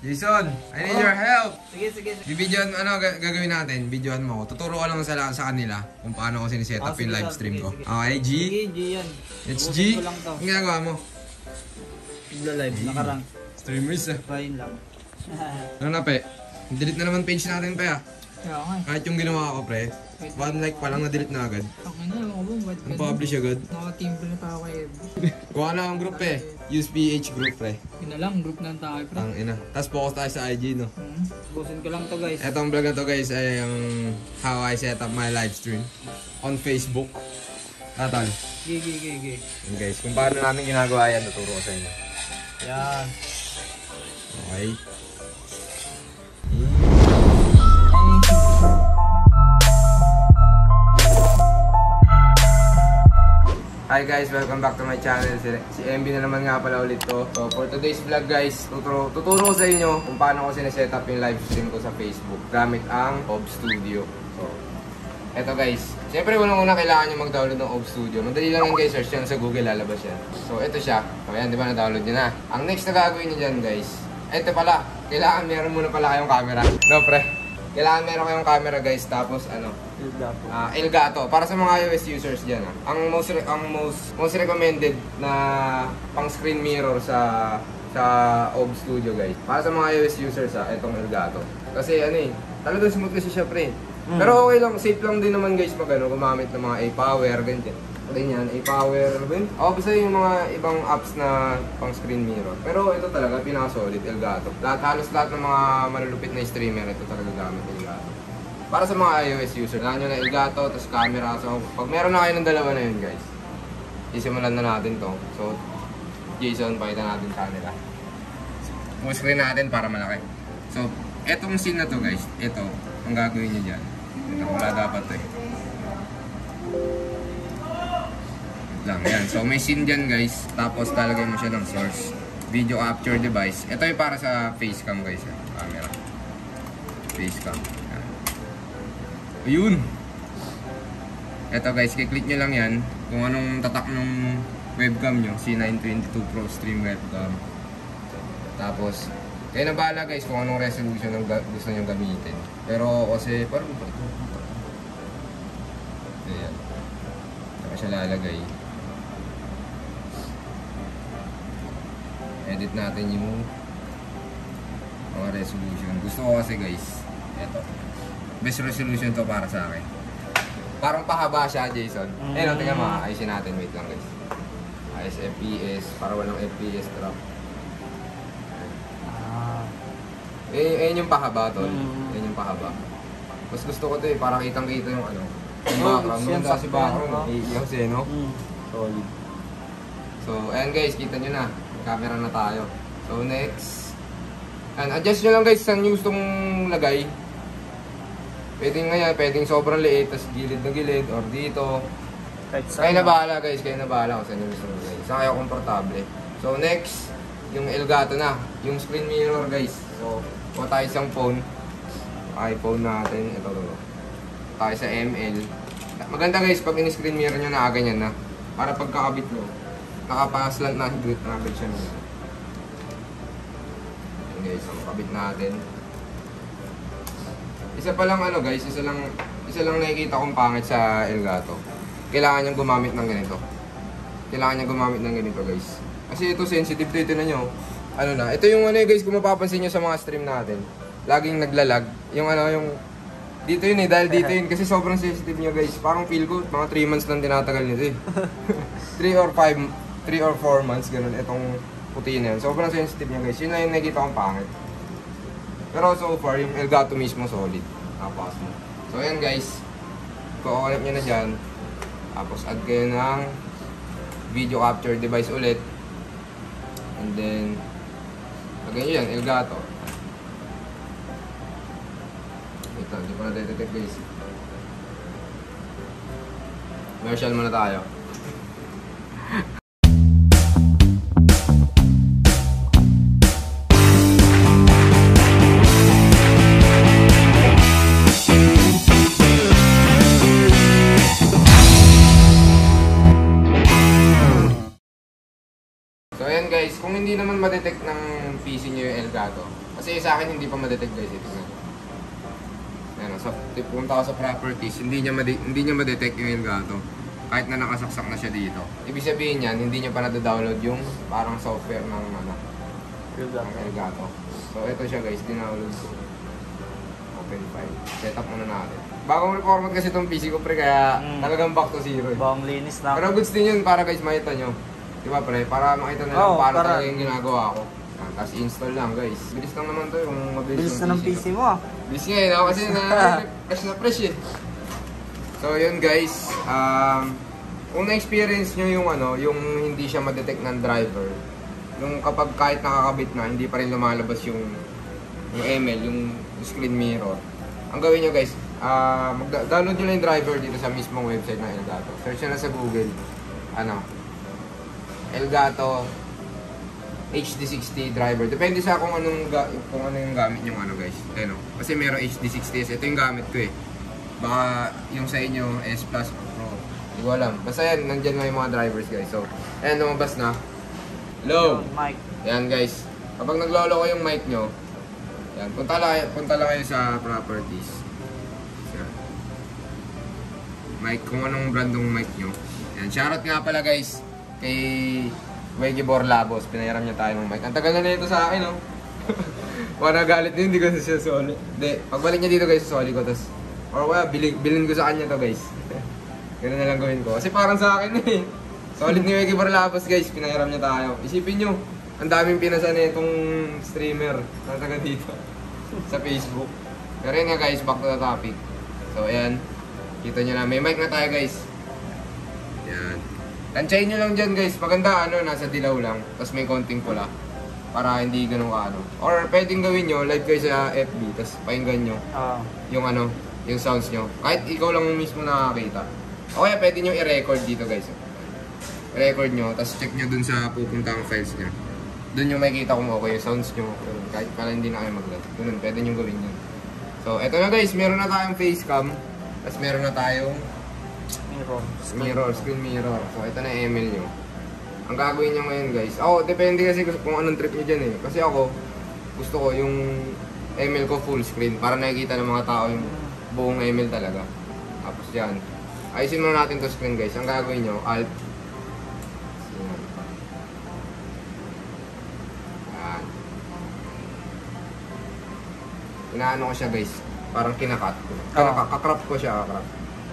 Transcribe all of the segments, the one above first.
Jason, I need your help. Sige. Bibidyoan, gagawin natin? Videoan mo. Tuturo ko lang sa kanila kung paano ko siniset up yung live stream ko. Okay, G? Sige, G yan. It's G? Lang to. Ang ginagawa mo? Nagla-live, nakarang. Streamers Trying lang. Ano na, pe? Delete na naman page natin, pe, ah. Kaya nga. Kahit yung ginawa ko, pre. 1 like pa lang, na-delete na agad. Ako na, ako ba? Ang-publish agad. Naka-timbre na pa ako kay FB. Kuha na akong group, pe. Use PH group, pre. Yun na lang, group na tayo, pre. Ang ina. Tapos focus tayo sa IG, no? Busin ko lang to, guys. Etong vlog na to, guys, ay yung how I set up my live stream on Facebook. Tatal. Gigi. And guys, kung paano namin ginagawa yan, tuturo ko sa inyo. Yan. Okay. Hi guys, welcome back to my channel. Si MB na naman nga pala ulit to. So for today's vlog guys, tuturo ko sa inyo kung paano ko sineset up yung live stream ko sa Facebook gamit ang OBS Studio. So, eto guys. Siyempre unang-una kailangan nyo mag-download ng OBS Studio. Madali lang yan guys, search yan sa Google, lalabas yan. So ito siya. So ayan, di ba na-download nyo na? Ang next na gagawin nyo dyan guys, eto pala, kailangan meron muna pala kayong camera. No pre? Kailangan meron kayong camera guys, tapos ano? Elgato. Para sa mga iOS users dyan ang most recommended na pang screen mirror sa OBS Studio guys. Para sa mga iOS users itong Elgato. Kasi ano talagang smooth kasi siya pre. Pero okay lang, safe lang din naman guys pag gumamit ng mga A-Power, ganyan, A-Power, ano ba yun? Basta yung mga ibang apps na pang screen mirror. Pero ito talaga, pinaka-solid, Elgato. Halos lahat ng mga malulupit na streamer, ito talaga gamit Elgato. Para sa mga iOS user, kailangan nyo na Elgato, tapos camera. So, pag meron na kayo ng dalawa na yun guys, isimulan na natin to. So, Jason, pakita natin camera. Full screen natin para malaki. So, etong scene na to guys, ito, ang gagawin nyo dyan. Ito, wala dapat to lang, yan. So may scene dyan guys, tapos talagay mo siya ng source video capture device. Ito yung para sa facecam guys, camera facecam, yan. Ayun, ito guys, kiklik nyo lang yan kung anong tatak ng webcam nyo, C922 Pro Stream webcam. Tapos kayo na bahala guys kung anong resolution ng gusto nyo gamitin. Pero kasi parang ayan, saka siya lalagay. Edit natin yung mga resolution. Gusto ko kasi guys, eto, best resolution to para sa akin. Parang pahaba siya Jason. Tingnan mo, ayusin natin, wait lang guys. Ayos FPS, para walang FPS drop. Ayun yung pahaba tol. Ayun yung pahaba. Mas gusto ko to para kitang-kita yung yung background. Maganda kasi background. Yung seno. Solid. So, ayan guys, kita nyo na. Camera na tayo. So next, adjust nyo lang guys saan nyo gustong lagay. Pwedeng sobrang liit, tas gilid na gilid, or dito. Kayo na bahala guys, kayo na bahala kung saan nyo gustong lagay. Saan kayo komportable. So next, yung Elgato na. Yung screen mirror guys. So, kung tayo isang phone, iPhone natin, ito. Tayo sa ML. Maganda guys, pag in-screen mirror nyo na ganyan na. Para pagkakabit mo, nakapaslant na higit na agad siya nila. Ayan guys, ang kabit natin. Isa pa lang guys, isa lang nakikita kong pangit sa Elgato. Kailangan niyang gumamit ng ganito. Guys. Kasi ito sensitive to, ito na nyo. Ito yung guys, kung mapapansin nyo sa mga stream natin, laging naglalag. Yung dito yun dahil dito yun. Kasi sobrang sensitive nyo guys. Parang feel ko, mga 3 months lang tinatagal nito 3 or 4 months, ganun, itong puti na yan. Sobrang sensitive niya guys. Yun na yung nakikita kong pangit. Pero so far, yung Elgato mismo solid. Tapos mo. So ayan guys. Kukonect nyo na dyan. Tapos add kayo ng video capture device ulit. And then, lagyan nyo yan, Elgato. Ito, hindi pa na-detect guys. Commercial muna tayo. So ayan guys, kung hindi naman ma-detect ng PC nyo yung Elgato, Kasi sa akin hindi pa ma-detect guys. Ito na. Ayan, so punta ako sa properties, hindi niya ma-detect yung Elgato. Kahit na nakasaksak na siya dito. Ibig sabihin yan, hindi niya pa na-download yung parang software ng Elgato. So ito siya guys, dinownload ko. Open file. Setup muna natin. Bagong reformat kasi itong PC ko pre, kaya talagang back to zero. Bagong linis na. Pero goods din yun para guys makita nyo. Diba pre? Para makita na lang paano talaga yung ginagawa ko. Tapos install lang guys. Bilis lang naman to yung mabilis Bilis na ng PC mo ah. Bilis nga yun. Kasi fresh na fresh eh. So yun guys. Kung na-experience nyo yung yung hindi siya ma-detect ng driver. Yung kapag kahit nakakabit na, hindi pa rin lumalabas yung ML, yung screen mirror. Ang gawin nyo guys, mag-download nyo lang yung driver dito sa mismong website ng Elgato. Search nyo na sa Google. Elgato HD60 driver. Depende sa kung ano yung gamit yung guys. Kasi meron HD60s. Ito yung gamit ko eh. Baka yung sa inyo S Plus Pro. Hindi ko alam. Basta yan, nandyan nga yung mga drivers guys. So, ayan, lumabas na. Hello! Mic. Yan guys. Kapag naglolo ko yung mic nyo, yan, punta lang kayo sa properties. Yan. Mic, kung anong brandong mic nyo. Yan, shoutout nga pala guys kay Wegi Borlabos. Pinayaram niya tayo ng mic. Ang tagal na nito sa akin, no? Wala galit din, hindi ko siya soli. Hindi, pagbalik niya dito guys, soli ko. Or wala, bilhin ko sa kanya to guys. Ganun na lang gawin ko. Kasi parang sa akin eh. Solid ni Wegi Borlabos guys, pinayaram niya tayo. Isipin nyo, ang daming pinasa na itong streamer na taga dito sa Facebook. Pero yun nga guys, back to the topic. So ayan, kita nyo na, may mic na tayo guys. Yan. Tansyahin nyo lang dyan guys, maganda nasa dilaw lang. Tapos may konting pula. Para hindi ganun ka Or pwedeng gawin nyo, live kayo sa FB. Tapos pakinggan nyo yung yung sounds nyo. Kahit ikaw lang mismo nakakita. O kaya pwede nyo i-record dito guys. I-record nyo, tapos check nyo dun sa pupuntang files nyo. Doon yung makikita kung okay yung sounds nyo. Kahit pala hindi na kayo mag-live. Ganun, pwede nyo gawin yun. So, eto na guys, meron na tayong facecam. Tapos meron na tayong screen mirror. So, ito na yung ML nyo. Ang gagawin nyo ngayon guys. Depende kasi kung anong trip nyo dyan eh. Kasi ako, gusto ko yung ML ko full screen. Para nakikita ng mga tao yung buong ML talaga. Tapos yan. Ayusin muna natin to screen guys. Ang gagawin nyo, Alt. Inaano ko siya guys, parang kinakat ko. Kakrap ko siya, kakrap.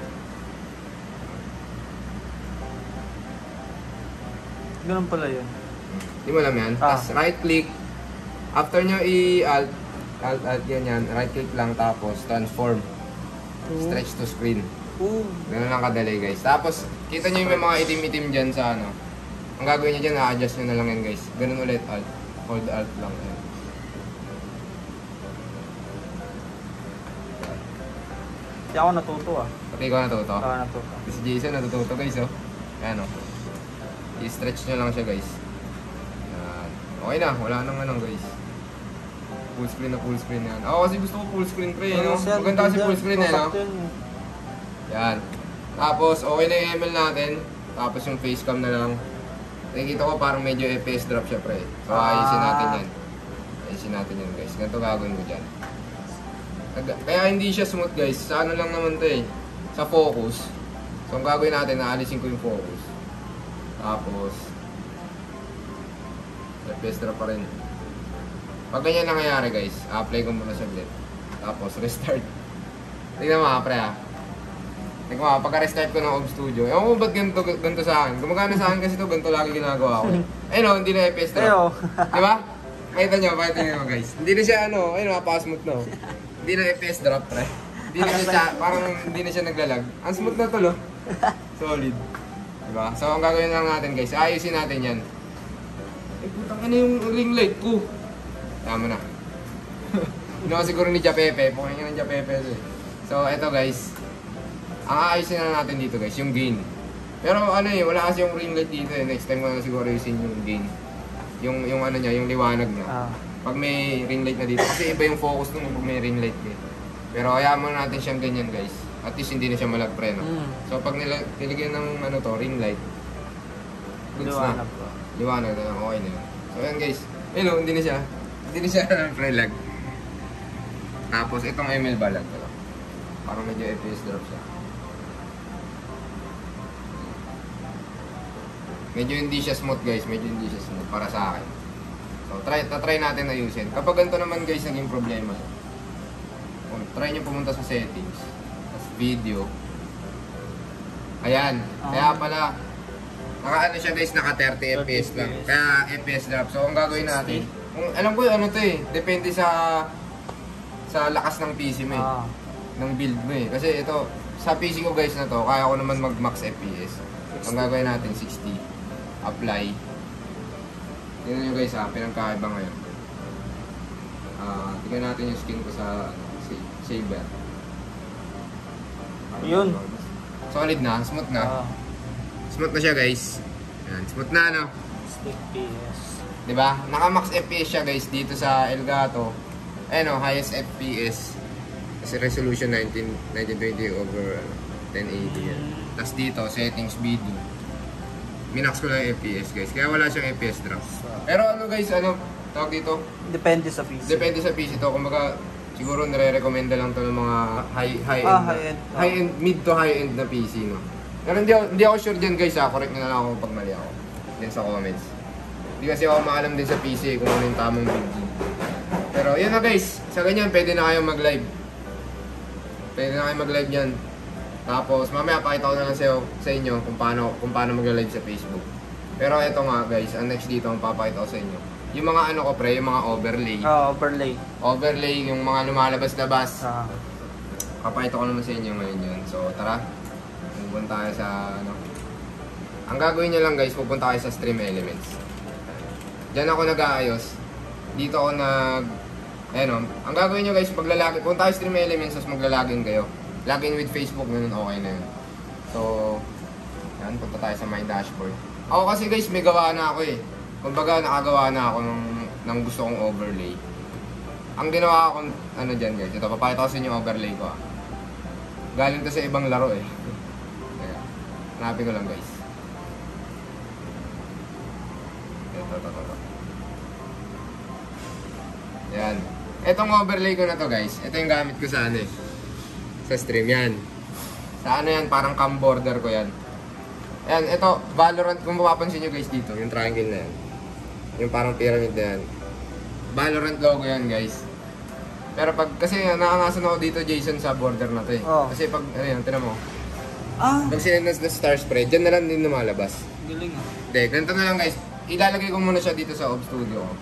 Ganun pala yun. Hindi mo alam yan. Tapos right click. After nyo i-alt, yan. Right click lang tapos transform. Stretch to screen. Ganun lang kadali guys. Tapos kita nyo yung mga itim-itim dyan sa Ang gagawin nyo dyan, na-adjust nyo na lang yan guys. Ganun ulit, alt. Hold alt lang. Yan. Hindi ako natuto ah. Pati ikaw natuto? Oo, natuto. Si Jason natututo guys Ayan I-stretch nyo lang siya guys. Yan. Okay na, wala nang guys. Full screen yan. Ako kasi gusto ko full screen pre Maganda kasi full screen Yan. Tapos okay na yung ML natin. Tapos yung facecam na lang. Nakikita ko parang medyo FPS drop siya pre. So ayusin natin yan. Ayusin natin yan guys. Ganito gagawin ko dyan. Kaya hindi siya smooth guys. Sa lang naman to sa focus. So ang gagawin natin, naalisin ko yung focus. Tapos FPS drop pa rin. Pag ganyan nangyayari guys, apply ko muna saglit. Tapos restart. Tingnan mo pre Tingnan mo, pagka-restart ko ng OBS Studio. Ewan ko ba't ganito sa akin. Gumagana sa akin kasi ito, ganito lagi ginagawa ko. Ayun hindi na FPS drop. Diba? Pakita nyo guys. Hindi na siya ayun napaka-smooth na Hindi na FPS drop pre. Hindi na siya, parang hindi na siya naglalag. Ang smooth na to Solid. Diba? So ang gagawin lang natin guys, ayusin natin yan. Putang yung ring light ko. Tama na. Hindi siguro ni Japepe. Pukingin ng Japepe So eto guys. Ang aayusin na natin dito guys, yung gain. Pero wala kasi yung ring light dito Next time ko na siguro ayusin yung gain. Yung niya, yung liwanag niya. Pag may ring light na dito. Kasi iba yung focus nung pag may ring light Pero hayaan muna natin siyang ganyan guys. At least hindi na siya malagpre So pag nilagyan ng ring light, goods na. Liwanag na lang, okay na yun. So yan guys. Ayun hindi na siya. Hindi siya ng prelag. Tapos itong ML balag. Parang medyo FPS drop siya. Medyo hindi siya smooth guys, medyo hindi siya smooth para sa akin. So try natin na ayusin. Kapag ganito naman guys naging problema, try nyo pumunta sa settings, tapos video. Ayan, kaya pala naka ano siya guys, naka 30 FPS lang. Kaya FPS drop. So ang gagawin natin, alam ko ano to eh, depende sa lakas ng PC mo eh. Ng build mo eh. Kasi ito, sa PC ko guys na to, kaya ko naman mag max FPS. Ang gagawin natin 60. Apply. Tingnan nyo guys ha, pinagkaiba ngayon. Tingnan natin yung skin ko sa Saber. Yun. Solid na, smooth na. Smooth na siya guys. Yan, smooth na no. FPS. Diba? Naka-max FPS siya guys dito sa Elgato. Ayun o, highest FPS. Kasi resolution 1920 over 1080 yan. Tapos dito, settings video. Minax ko lang yung FPS guys. Kaya wala siyang FPS drop. Pero ano guys, ano, tawag dito? Depende sa PC. Depende sa PC to. Kumbaga, siguro nire-recommenda lang to ng mga high-end. High-end, mid to high-end na PC, no? Pero hindi ako sure dyan guys ha. Correct nyo na lang ako pag mali ako. Din sa comments. Hindi kasi ako maalam din sa PC kung ano yung tamang build. Pero yun na guys. Sa ganyan, pwede na kayong mag-live. Pwede na kayong mag-live yan. Tapos mamaya pakita ko na lang sa inyo kung paano mag-live sa Facebook. Pero ito nga guys, ang next dito ang papakita ko sa inyo. Yung mga ano ko pre, yung mga overlay. Overlay. Overlay, yung mga lumalabas-labas. Papakita ko naman sa inyo ngayon yun. So tara, pupunta tayo sa ano. Ang gagawin nyo lang guys, pupunta kayo sa Stream Elements. Diyan ako nag-aayos. Dito ako ayun, ang gagawin nyo guys, paglalagin, punta kayo Stream Elements, tapos maglalagin kayo. Login with Facebook, ganun okay na yun. So, yan, punta tayo sa my dashboard. Ako kasi guys, may gawa na ako eh. Kumbaga, nakagawa na ako ng gusto kong overlay. Ang ginawa ko, ano dyan guys, ito, papakita ko sa inyo yung overlay ko ah. Galing to sa ibang laro eh. Kaya, hanapin ko lang guys. Ito. Yan. Itong overlay ko na to guys, ito yung gamit ko sa ano eh. Sa stream yan. Sa ano yan, parang cam border ko yan. Ayan, ito, Valorant, kung mapapansin nyo guys dito, yung triangle na yan. Yung parang pyramid na yan. Valorant logo yan guys. Pero pag, kasi nakangasan ako dito Jason sa border na to eh. Kasi pag, ano yan, tinan mo. Pag sinend na star spread, dyan na lang din lumalabas. Galing ah. Hindi, ganito na lang guys. Ilalagay ko muna siya dito sa OBS Studio ko.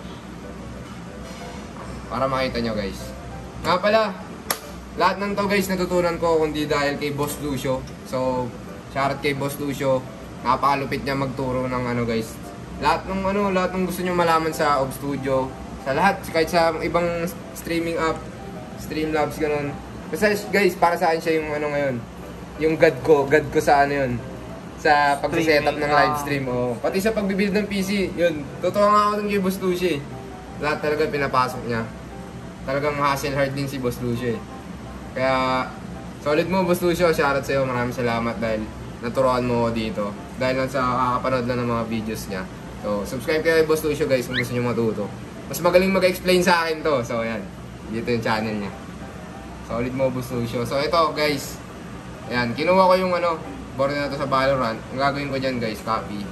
Para makita nyo guys. Nga pala, lahat ng to guys natutunan ko kundi dahil kay Boss Lucio. So, shoutout kay Boss Lucio. Napakalupit niya magturo ng ano guys. Lahat ng gusto niyo malaman sa OBS Studio, sa lahat, kahit sa ibang streaming app, Streamlabs ganun. Kasi guys, para sa akin siya yung ano ngayon. Yung god ko sa ano yun. Sa pag-setup ng live stream. Pati sa pagbibuild ng PC, yun. Totoo nga ako dun kay Boss Lucio eh. Lahat talaga pinapasok niya. Talagang hassle hard din si Boss Lucio eh. Kaya, solid mo Boss Lucio, shoutout sa'yo, maraming salamat dahil naturuan mo ako dito. Dahil lang sa kakapanood lang ng mga videos niya. So, subscribe kayo kay Boss Lucio guys kung gusto nyo matuto. Mas magaling mag-explain sa akin to. So, ayan. Dito yung channel niya. Solid mo Boss Lucio. So, ito guys. Ayan, kinuha ko yung ano, board na to sa Valorant. Ang gagawin ko dyan guys, copy.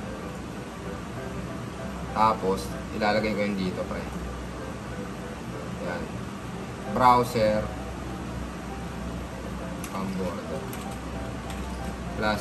Tapos, ilalagay ko yun dito, pre. Ayan. Browser. Border. Plus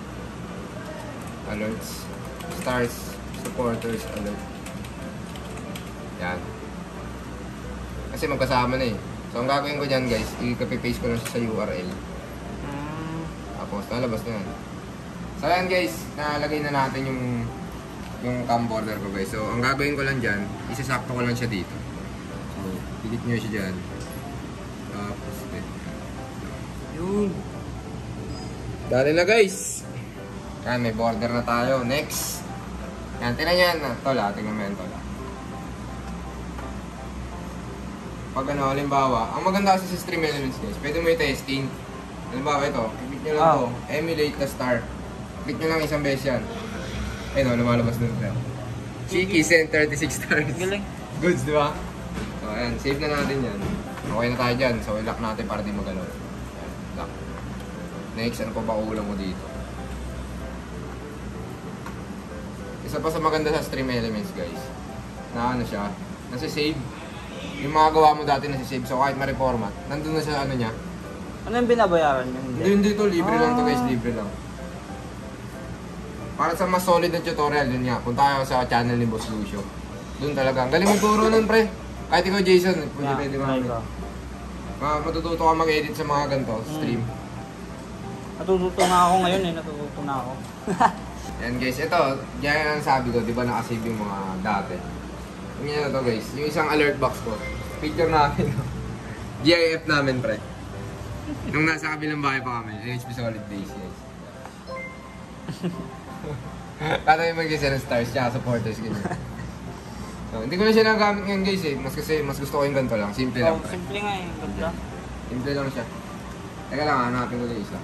alerts, stars, supporters, alert. Yan. Kasi magkasama na eh. So ang gagawin ko dyan guys, i-copy-paste ko na siya sa URL. Tapos lalabas na yan. So yan guys, nalagay na natin yung cam border ko guys. So ang gagawin ko lang dyan, isasakto ko lang siya dito. So delete nyo siya dyan. Tapos yun. Dali na guys. Yan, may border na tayo. Next. Yan, tinan yan. Tola, tingnan mo yan, Tola. Pag ano, halimbawa, ang maganda kasi sa Stream Elements guys, pwede mo i-testing. Halimbawa ito, click nyo lang to. Emulate the star. Click nyo lang isang beses yan. Ayun o, lumalabas dun. Cheeky, send 36 stars. Galing. Goods, di ba? So, ayan. Save na natin yan. Okay na tayo dyan. So, i-lock natin para di magalaw. Ayan, lock. Next, ano pa ba ulam mo dito? Isa pa sa maganda sa Stream Elements, guys. Na ano siya, nasa-save. Yung mga gawa mo dati nasa-save. So, kahit ma-reformat, nandun na siya ano niya. Ano yung binabayaran nyo? Hindi to. Libre lang to, guys. Libre lang. Para sa mas solid na tutorial, yun nga. Punta kayo sa channel ni Boss Lucio. Doon talaga. Ang galing magturo nun, pre. Kahit ikaw, Jason, pwede kami. Matututo ka mag-edit sa mga ganito, stream. Natututo na ako ngayon eh, natututo na ako. Yan guys, ito, yan ang sabi ko, di ba nakasave yung mga dati. Yung yan na to guys, yung isang alert box ko. Picture namin, GIF namin pre. Nung nasa kabilang bahay pa kami, HP Solid Base guys. Kata yung mag-isa ng stars, tsaka supporters ganyan. So, hindi ko na siya nagamit ngayon guys eh, kasi mas gusto ko yung ganito lang, simple lang pre. Simple nga eh, ganda. Simple lang siya. Teka lang, hanapin ko na isa.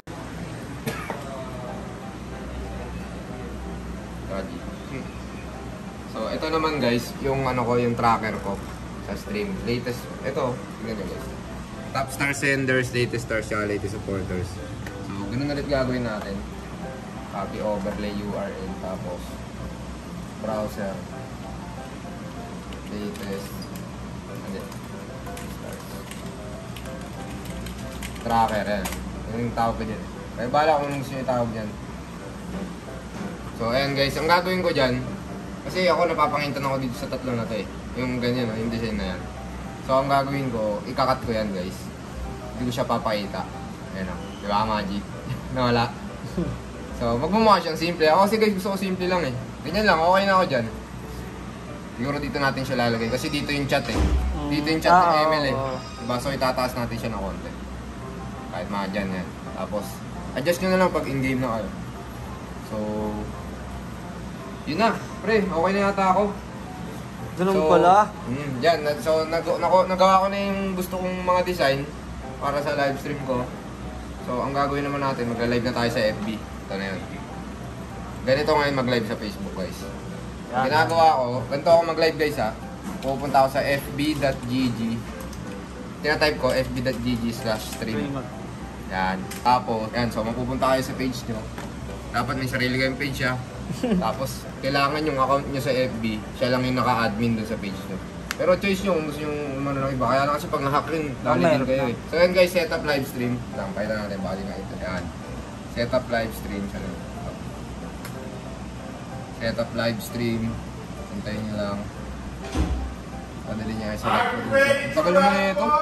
So, ito naman guys, yung ano ko, yung tracker ko sa stream. Latest, ito, ganyan guys. Top star senders, latest stars, siya, latest supporters. So, ganun ulit gagawin natin. Copy overlay URL, tapos browser. Latest. Ganyan. Tracker, yan. Yung tawag ko dyan. Kaya bala kung gusto nyo tawag dyan. So, ayan guys, ang gagawin ko dyan, kasi ako napapangintan ako dito sa tatlo na to eh. Yung ganyan, no? Yung design na yan. So, ang gagawin ko, ikakat ko yan guys. Hindi ko siya papakita. Ayan o. Di ba, Magic? Nawala. So, magmumukha siyang simple. Ako kasi guys, gusto ko simple lang eh. Ganyan lang, okay na ako dyan. Siguro dito natin siya lalagay. Kasi dito yung chat eh. Dito yung chat ng ML eh. Diba? So, itataas natin siya ng konti. Kahit mga dyan yan. Tapos, adjust nyo na lang pag in-game na kayo. So, yun na, pre, okay na yata ako. Ganun pala. Yan, so nagawa ko na yung gusto kong mga design para sa live stream ko. So, ang gagawin naman natin, magla-live na tayo sa FB. Ito na yun. Ganito ngayon mag-live sa Facebook, guys. Ang ginagawa ko, ganito ako mag-live guys ha. Pupunta ako sa fb.gg. Tina-type ko fb.gg/stream. Yan. Tapos, yan, so mapupunta kayo sa page nyo. Dapat may sarili kayong page ha. Tapos, kailangan yung account nyo sa FB, siya lang yung naka-admin dun sa page nyo. Pero choice nyo kung gusto nyo umano ng iba. Kaya lang kasi pag na-hack rin, dali din kayo eh. So yan guys, setup live stream. Lang, pakita natin, bali nga ito. Yan. Setup live stream. Setup live stream. Hintayin nyo lang. Padali niya sa live producer. Tagal naman na ito.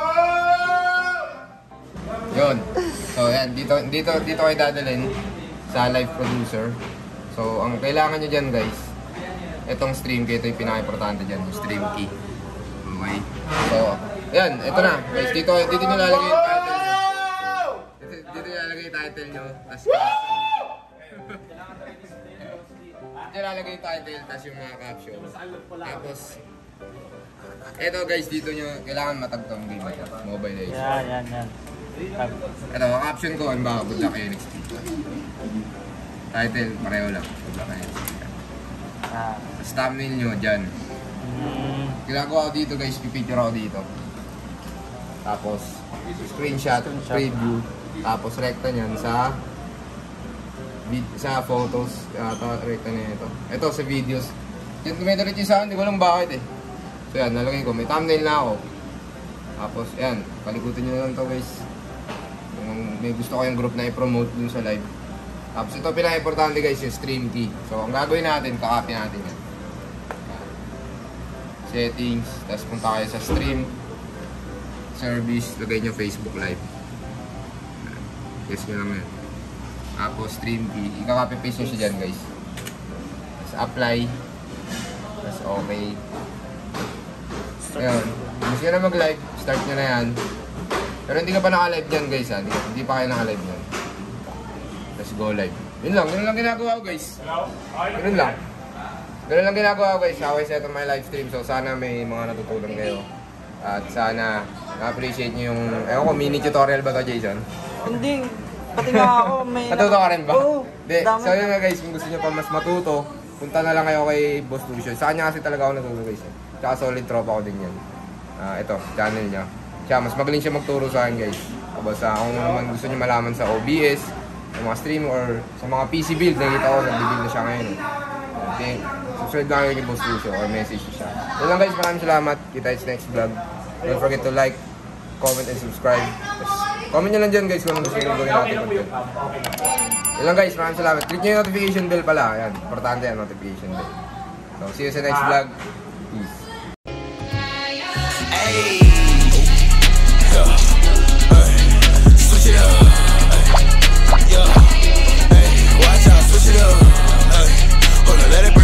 Yun. So yan, dito kayo dadalhin sa live producer. So, ang kailangan nyo dyan guys, itong stream key, ito yung pinaka-importante dyan, yung stream key. Okay. So, yan, ito na. Guys, dito nyo lalagay yung title nyo. Dito nyo lalagay yung title nyo. Tapos, dito lalagay yung title, tapos yung mga caption. Tapos, ito guys, dito nyo, kailangan matagtong game ito. Mobile Legends. Yan. Ito, caption ko, ang baka, good luck kayo next week. Title, pareho lang. Tapos thumbnail nyo dyan. Ginagawa ko dito guys, pipicture ako dito. Tapos, screenshot, preview. Tapos, rekta nyan sa photos. Rekta nyo ito. Ito sa videos. Yan, tumidiretso sa akin, hindi ko lang bakit eh. So yan, nalagay ko. May thumbnail na ako. Tapos, yan, palikutin nyo lang ito guys. Kung may gusto kayong group na i-promote dun sa live. Tapos ito pinaka-importante guys, yung stream key. So ang gagawin natin, kakopy natin yan. Settings, tapos punta kayo sa stream, service, lagay nyo Facebook Live. Yes nyo lang yan. Tapos stream key, i-copy paste nyo siya dyan guys. Tapos apply. Tapos okay. Ayun. Gusto nyo na mag-live, start nyo na yan. Pero hindi ka pa naka-live dyan guys ha. Hindi pa kayo naka-live dyan. Let's go live. Yun lang ginagawa ko guys. Ganun lang ginagawa ko guys. How I set up my live stream. So sana may mga natutunan kayo. At sana na-appreciate nyo yung, ewan ko, mini tutorial ba to Jason? Hindi. Pati nga ako may... Matuto ka rin ba? Oo. So yun nga guys, kung gusto nyo pa mas matuto, punta na lang kayo kay Boss Lucio. Sa kanya kasi talaga ako natuto guys. Tsaka solid tropa ko din yan. ito, channel niya. Siya, mas magaling siya magturo sa akin guys. Basta kung naman gusto niyo malaman sa OBS, sa mga stream or sa mga PC build, nakikita ko, nag-build na siya ngayon. Okay, subscribe lang kayo kay Boss Lucio or message siya. Yun lang guys, maraming salamat. Kita-kits next vlog. Don't forget to like, comment, and subscribe. Comment nyo lang dyan guys kung anong gusto nyo gawin natin content. Yun lang guys, maraming salamat. Click nyo yung notification bell pala. Ayan, importante yan, notification bell. So, see you sa next vlog. Peace. Hey, switch it up. Hey, watch out, switch it up. Hold on, let it